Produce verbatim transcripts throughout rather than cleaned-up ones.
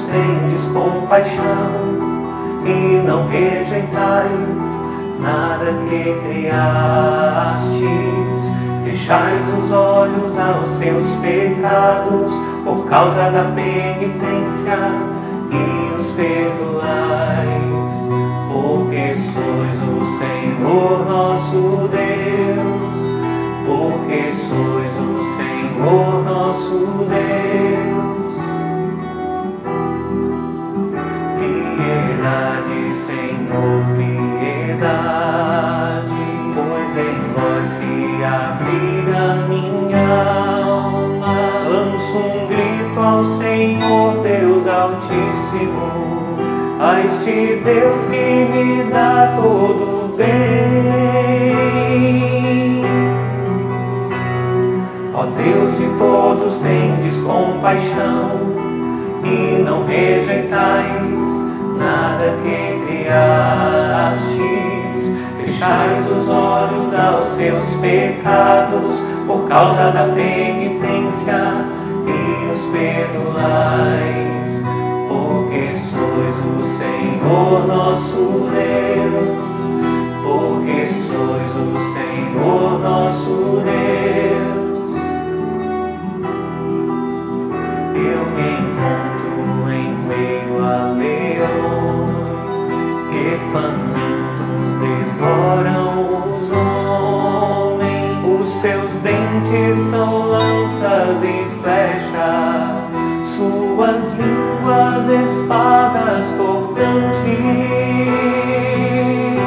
tendes compaixão e não rejeitais nada que criastes. Fechais os olhos aos seus pecados por causa da penitência e os perdoais, porque sois o Senhor nosso Deus, porque sois o Senhor nosso Deus. Piedade, Senhor, piedade, pois em vós se abriga minha alma. Lanço um grito ao Senhor Deus Altíssimo, a este Deus que me dá todo o bem. Ó Deus de todos, tendes compaixão e não rejeitais nada que criastes. Fechais os olhos aos seus pecados por causa da penitência e os perdoais, porque sois o Senhor nosso Deus, porque sois o Senhor nosso Deus. Eu me encontro em meio a leões que famintos devoram os homens. Os seus dentes são lanças e flechas, suas línguas espadas cortantes.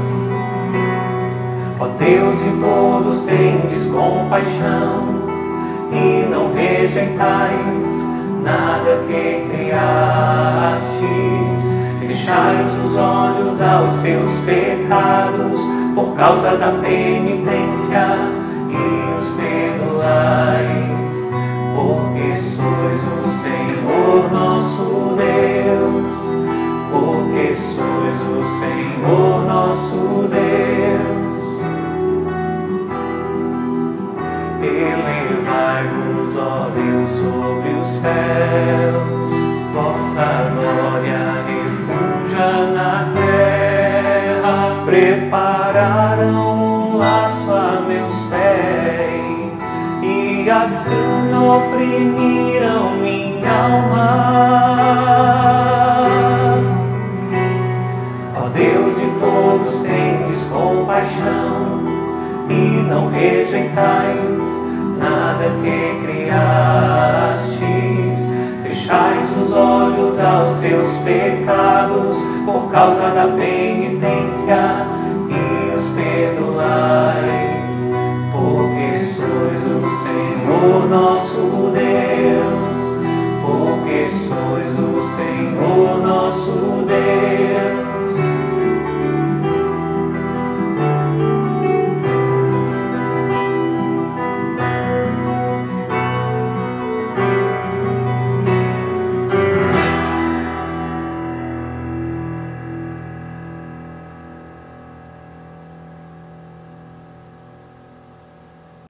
Ó Deus de todos, tendes compaixão e não rejeitais nada que criastes. Fechais os olhos aos seus pecados por causa da penitência e os perdoais, porque sois o Senhor nosso Deus, porque sois o Senhor nosso Deus. Elevai-vos, ó Deus, sobre os céus, vossa glória refugia na terra. Prepararam um laço a meus pés e assim oprimiram minha alma. Ó Deus de todos, tendes compaixão e não rejeitais nada que criastes. Fechais os olhos aos seus pecados por causa da penitência e os perdoais, porque sois o Senhor nosso Deus, porque sois o Senhor nosso Deus.